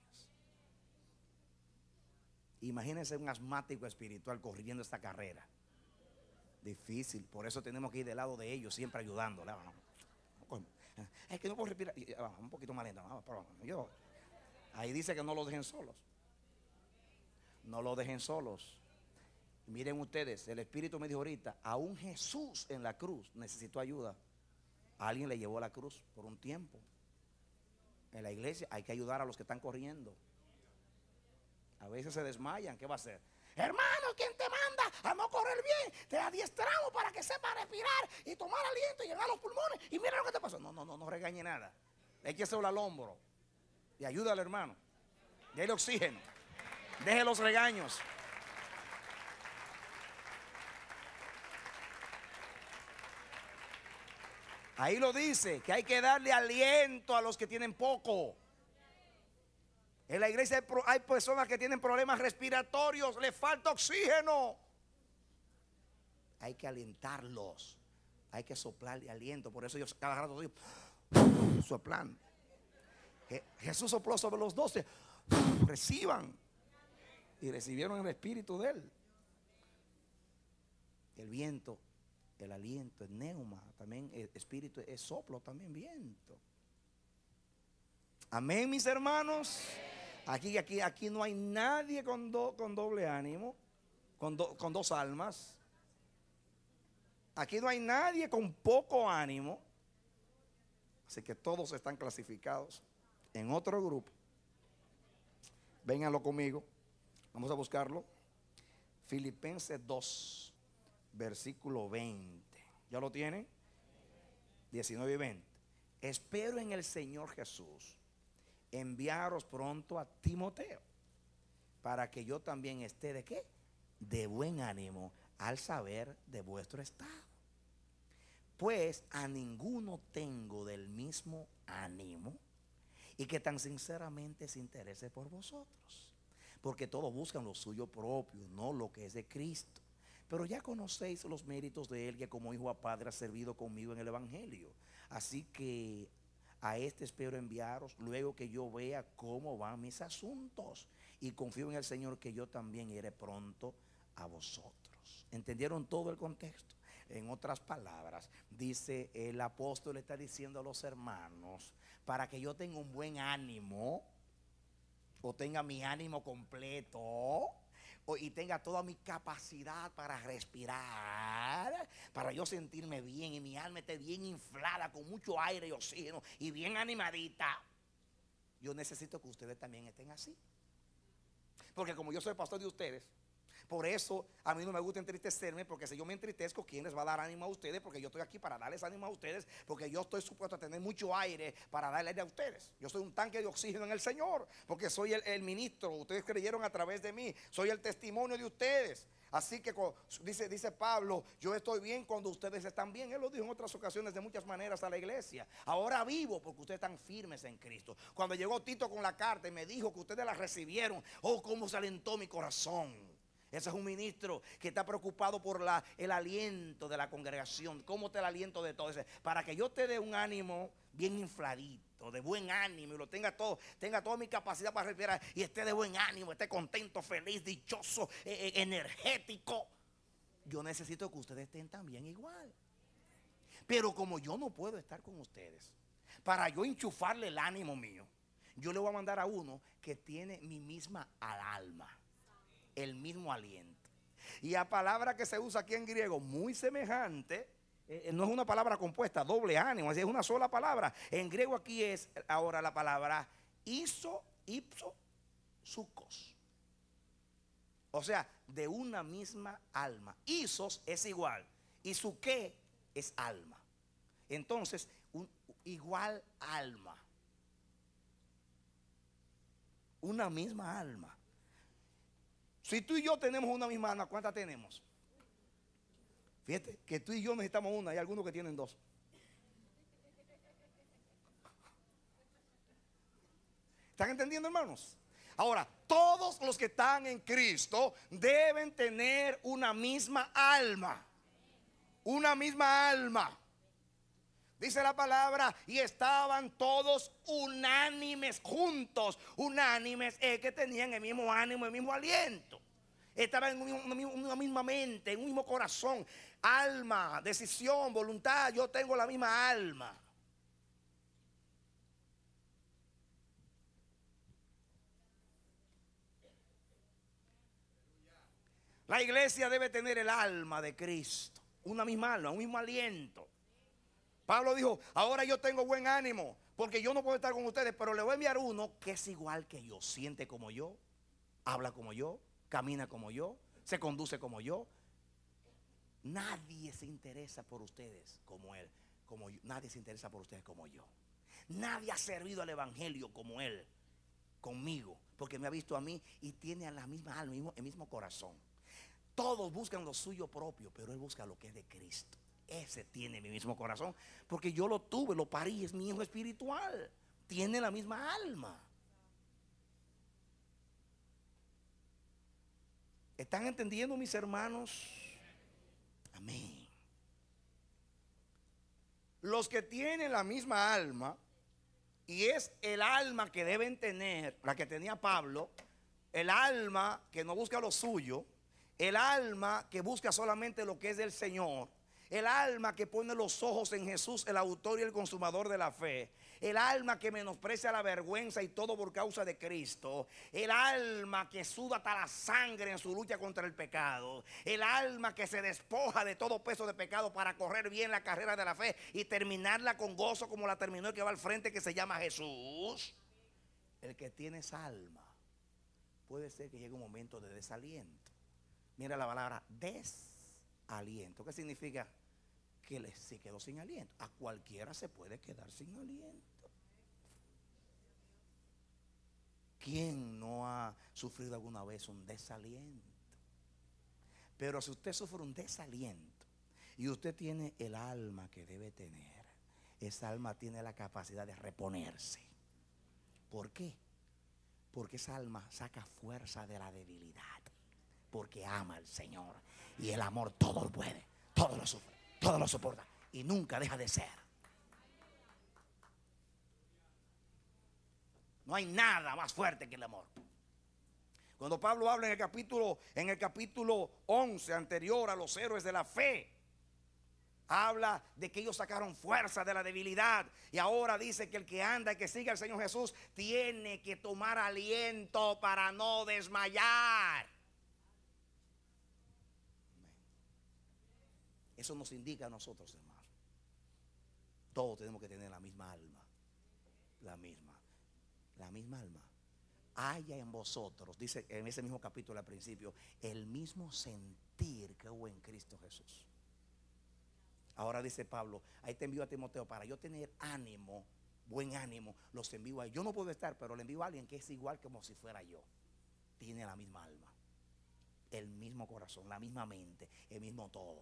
Imagínense un asmático espiritual corriendo esta carrera. Difícil, por eso tenemos que ir del lado de ellos, siempre ayudándoles. Es que no puedo respirar. Un poquito más lento. Yo, ahí dice que no lo dejen solos. No lo dejen solos. Miren ustedes, el Espíritu me dijo ahorita, aún Jesús en la cruz necesitó ayuda. Alguien le llevó la cruz por un tiempo. En la iglesia hay que ayudar a los que están corriendo. A veces se desmayan, ¿qué va a hacer? Hermano, ¿quién te manda a no correr bien? Te adiestramos para que sepa respirar y tomar aliento y llenar los pulmones. Y mira lo que te pasó. No, no, no, no regañe nada. Écheselo al hombro y ayuda al hermano. Déle oxígeno. Deje los regaños. Ahí lo dice, que hay que darle aliento a los que tienen poco. En la iglesia hay personas que tienen problemas respiratorios, les falta oxígeno. Hay que alentarlos, hay que soplarle aliento. Por eso yo cada rato estoy soplando. Jesús sopló sobre los doce reciban. Y recibieron el espíritu de Él. El viento, el aliento, el neuma, también el espíritu es soplo, también viento. Amén, mis hermanos. Aquí, aquí, aquí no hay nadie con, do, con doble ánimo, con, do, con dos almas. Aquí no hay nadie con poco ánimo. Así que todos están clasificados en otro grupo. Vénganlo conmigo. Vamos a buscarlo. Filipenses dos, versículo veinte. ¿Ya lo tienen? diecinueve y veinte. Espero en el Señor Jesús enviaros pronto a Timoteo, para que yo también esté de qué, de buen ánimo al saber de vuestro estado. Pues a ninguno tengo del mismo ánimo, y que tan sinceramente se interese por vosotros, porque todos buscan lo suyo propio, no lo que es de Cristo. Pero ya conocéis los méritos de Él, que como hijo a padre ha servido conmigo en el Evangelio. Así que a este espero enviaros luego que yo vea cómo van mis asuntos, y confío en el Señor que yo también iré pronto a vosotros. ¿Entendieron todo el contexto? En otras palabras, dice el apóstol, está diciendo a los hermanos, para que yo tenga un buen ánimo, o tenga mi ánimo completo, o, y tenga toda mi capacidad para respirar, para yo sentirme bien y mi alma esté bien inflada, con mucho aire y oxígeno y bien animadita, yo necesito que ustedes también estén así. Porque como yo soy pastor de ustedes, por eso a mí no me gusta entristecerme, porque si yo me entristezco, ¿quién les va a dar ánimo a ustedes? Porque yo estoy aquí para darles ánimo a ustedes, porque yo estoy supuesto a tener mucho aire para darle aire a ustedes. Yo soy un tanque de oxígeno en el Señor, porque soy el, el ministro. Ustedes creyeron a través de mí, soy el testimonio de ustedes. Así que dice, dice Pablo, yo estoy bien cuando ustedes están bien. Él lo dijo en otras ocasiones de muchas maneras a la iglesia. Ahora vivo porque ustedes están firmes en Cristo. Cuando llegó Tito con la carta y me dijo que ustedes la recibieron, oh, cómo se alentó mi corazón. Ese es un ministro que está preocupado por la, el aliento de la congregación. ¿Cómo está el aliento de todos? Para que yo te dé un ánimo bien infladito, de buen ánimo, y lo tenga todo, tenga toda mi capacidad para respirar, y esté de buen ánimo, esté contento, feliz, dichoso, eh, eh, energético. Yo necesito que ustedes estén también igual. Pero como yo no puedo estar con ustedes, para yo enchufarle el ánimo mío, yo le voy a mandar a uno que tiene mi misma alma, el mismo aliento. Y la palabra que se usa aquí en griego, muy semejante, eh, no es una palabra compuesta, doble ánimo, es una sola palabra. En griego aquí es ahora la palabra iso, ipso, sucos. O sea, de una misma alma. Isos es igual, y suque es alma. Entonces, un, igual alma. Una misma alma. Si tú y yo tenemos una misma alma, ¿cuántas tenemos? Fíjate que tú y yo necesitamos una, hay algunos que tienen dos. ¿Están entendiendo, hermanos? Ahora, todos los que están en Cristo deben tener una misma alma. Una misma alma. Dice la palabra, y estaban todos unánimes juntos. Unánimes es que tenían el mismo ánimo, el mismo aliento. Estaban en una, una misma mente, en un mismo corazón. Alma, decisión, voluntad. Yo tengo la misma alma. La iglesia debe tener el alma de Cristo. Una misma alma, un mismo aliento. Pablo dijo, ahora yo tengo buen ánimo, porque yo no puedo estar con ustedes, pero le voy a enviar uno que es igual que yo, siente como yo, habla como yo, camina como yo, se conduce como yo. Nadie se interesa por ustedes como él, como yo. Nadie se interesa por ustedes como yo. Nadie ha servido al evangelio como él, conmigo, porque me ha visto a mí y tiene la misma alma, el mismo, el mismo corazón. Todos buscan lo suyo propio, pero él busca lo que es de Cristo. Ese tiene mi mismo corazón, porque yo lo tuve, lo parí, es mi hijo espiritual. Tiene la misma alma. ¿Están entendiendo, mis hermanos? Amén. Los que tienen la misma alma Y es el alma que deben tener, la que tenía Pablo, el alma que no busca lo suyo, el alma que busca solamente lo que es del Señor, el alma que pone los ojos en Jesús, el autor y el consumador de la fe, el alma que menosprecia la vergüenza y todo por causa de Cristo, el alma que suda hasta la sangre en su lucha contra el pecado, el alma que se despoja de todo peso de pecado para correr bien la carrera de la fe y terminarla con gozo como la terminó el que va al frente, que se llama Jesús. El que tiene esa alma, puede ser que llegue un momento de desaliento. Mira la palabra desaliento. ¿Qué significa? Que le, se quedó sin aliento. A cualquiera se puede quedar sin aliento. ¿Quién no ha sufrido alguna vez un desaliento? Pero si usted sufre un desaliento y usted tiene el alma que debe tener, esa alma tiene la capacidad de reponerse. ¿Por qué? Porque esa alma saca fuerza de la debilidad. Porque ama al Señor. Y el amor todo lo puede, todo lo sufre, todo lo soporta y nunca deja de ser. No hay nada más fuerte que el amor. Cuando Pablo habla en el capítulo en el capítulo once anterior a los héroes de la fe, habla de que ellos sacaron fuerza de la debilidad. Y ahora dice que el que anda y que sigue al Señor Jesús tiene que tomar aliento para no desmayar. Eso nos indica a nosotros, hermanos. Todos tenemos que tener la misma alma. La misma. La misma alma. Haya en vosotros, dice en ese mismo capítulo al principio, el mismo sentir que hubo en Cristo Jesús. Ahora dice Pablo, ahí te envío a Timoteo para yo tener ánimo, buen ánimo, los envío a él. Yo no puedo estar, pero le envío a alguien que es igual como si fuera yo. Tiene la misma alma, el mismo corazón, la misma mente, el mismo todo.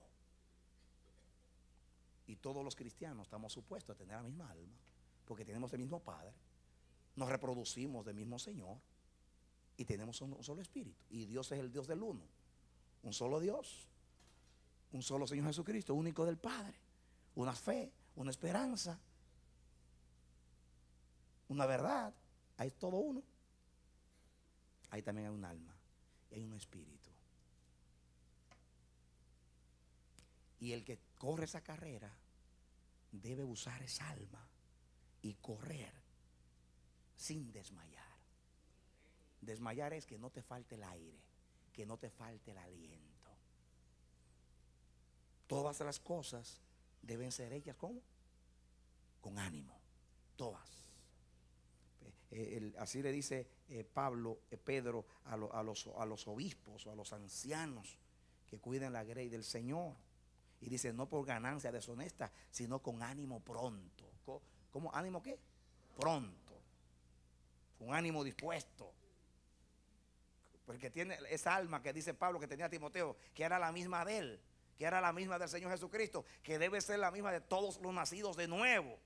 Y todos los cristianos estamos supuestos a tener la misma alma, porque tenemos el mismo Padre, nos reproducimos del mismo Señor y tenemos un solo espíritu. Y Dios es el Dios del uno, un solo Dios, un solo Señor Jesucristo, único del Padre, una fe, una esperanza, una verdad. Hay todo uno. Ahí también hay un alma y hay un espíritu. Y el que corre esa carrera debe usar esa alma y correr sin desmayar. Desmayar es que no te falte el aire, que no te falte el aliento. Todas las cosas deben ser hechas ¿cómo? Con ánimo. Todas. Eh, el, así le dice eh, Pablo, eh, Pedro a, lo, a, los, a los obispos o a los ancianos que cuiden la grey del Señor. Y dice, no por ganancia deshonesta, sino con ánimo pronto. ¿Cómo? ¿Ánimo qué? Pronto. Con ánimo dispuesto. Porque tiene esa alma que dice Pablo que tenía Timoteo, que era la misma de él, que era la misma del Señor Jesucristo, que debe ser la misma de todos los nacidos de nuevo.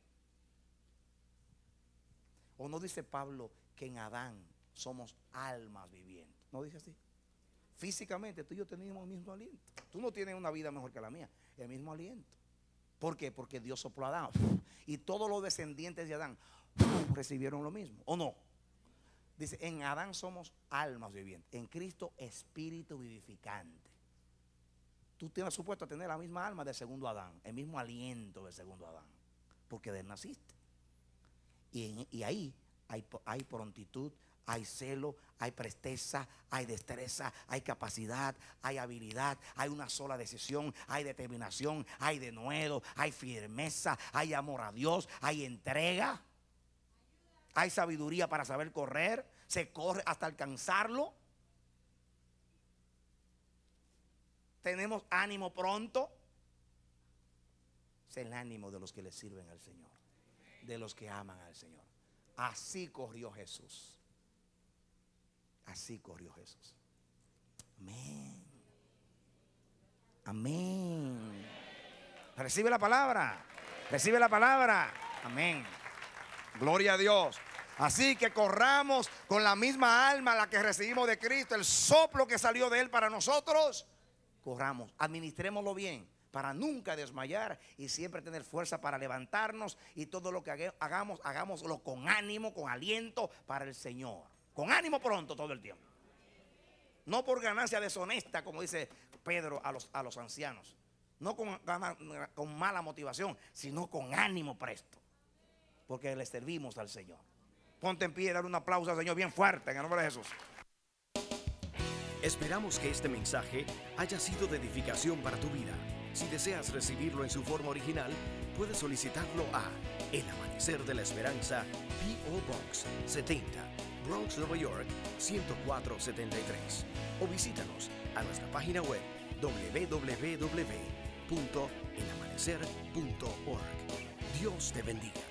¿O no dice Pablo que en Adán somos almas vivientes? ¿No dice así? Físicamente tú y yo tenemos el mismo aliento. Tú no tienes una vida mejor que la mía, el mismo aliento. ¿Por qué? Porque Dios sopló a Adán y todos los descendientes de Adán recibieron lo mismo, ¿o no? Dice, en Adán somos almas vivientes, en Cristo espíritu vivificante. Tú tienes supuesto a tener la misma alma del segundo Adán, el mismo aliento del segundo Adán, porque de él naciste. Y, en, y ahí hay, hay prontitud, hay celo, hay presteza, hay destreza, hay capacidad, hay habilidad, hay una sola decisión, hay determinación, hay denuedo, hay firmeza, hay amor a Dios, hay entrega, hay sabiduría para saber correr, se corre hasta alcanzarlo. Tenemos ánimo pronto. Es el ánimo de los que le sirven al Señor, de los que aman al Señor. Así corrió Jesús. Así corrió Jesús. Amén. Amén. Recibe la palabra. Recibe la palabra. Amén. Gloria a Dios. Así que corramos con la misma alma la que recibimos de Cristo, el soplo que salió de Él para nosotros. Corramos, administrémoslo bien, para nunca desmayar y siempre tener fuerza para levantarnos, y todo lo que hagamos, hagámoslo con ánimo, con aliento para el Señor. Con ánimo pronto todo el tiempo. No por ganancia deshonesta, como dice Pedro a los, a los ancianos. No con, con mala motivación, sino con ánimo presto. Porque le servimos al Señor. Ponte en pie y dale un aplauso al Señor bien fuerte en el nombre de Jesús. Esperamos que este mensaje haya sido de edificación para tu vida. Si deseas recibirlo en su forma original, puedes solicitarlo a El Amanecer de la Esperanza, P O Box setenta, Bronx, Nueva York, ciento cuatro setenta y tres. O visítanos a nuestra página web doble u doble u doble u punto el amanecer punto org. Dios te bendiga.